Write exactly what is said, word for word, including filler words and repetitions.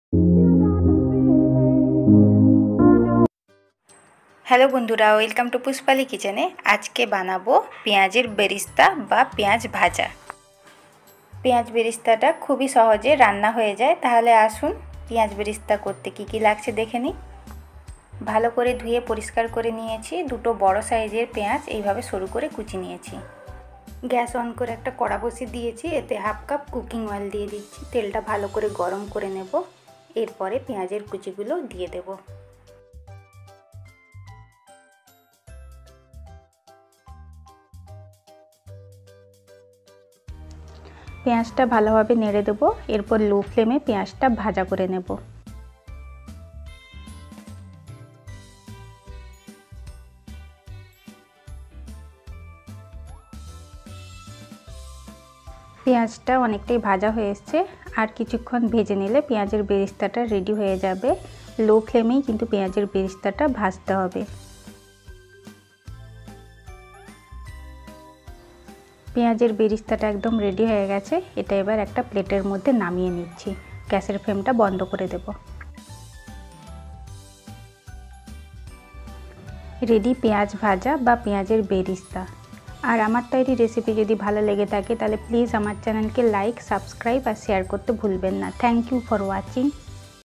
Hello बंधुरा welcome to पुष्पाली किचेने। आज के बनाबो पेঁয়াজের बेरिस्ता बा पेঁয়াজ भाजा। पेঁয়াজ बेरिस्ताटा खूबই সহজে রান্না হয়ে যায়। তাহলে আসুন পেঁয়াজ বেরিস্তা করতে কি কি লাগছে দেখে নিই। ভালো করে ধুয়ে পরিষ্কার করে নিয়েছি। দুটো বড় সাইজের পেঁয়াজ এইভাবে সরু করে কুচি নিয়েছি। গ্যাস অন করে একটা কড়া বসিয়ে দিয়েছি। এতে হাফ কাপ কুকিং অয়েল দিয়ে দিচ্ছি। তেলটা ভালো করে গরম করে নেব। এরপরে পেঁয়াজের কুচিগুলো দিয়ে দেব। পেঁয়াজটা ভালোভাবে নেড়ে দেব। এরপর লো ফ্লেমে পেঁয়াজটা ভাজা করে নেব। পেঁয়াজটা অনেকটাই ভাজা হয়ে এসছে। আর কিছুক্ষণ ভেজে নিলে পেঁয়াজের বেরিস্তাটা রেডি হয়ে যাবে। লো ফ্লেমেই কিন্তু পেঁয়াজের বেরিস্তাটা ভাজতে হবে। পেঁয়াজের বেরিস্তাটা একদম রেডি হয়ে গেছে। এটা এবার একটা প্লেটের মধ্যে নামিয়ে নিচ্ছি। গ্যাসের ফ্লেমটা বন্ধ করে দেব। রেডি পেঁয়াজ ভাজা বা পেঁয়াজের বেরিস্তা। আর আমার তৈরি রেসিপি যদি ভালো লেগে থাকে তাহলে প্লিজ আমার চ্যানেলকে লাইক, সাবস্ক্রাইব আর শেয়ার করতে ভুলবেন না। Thank you for watching.